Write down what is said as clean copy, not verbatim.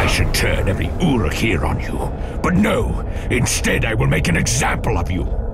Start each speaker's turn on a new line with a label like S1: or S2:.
S1: I should turn every Uruk here on you. But no, instead I will make an example of you.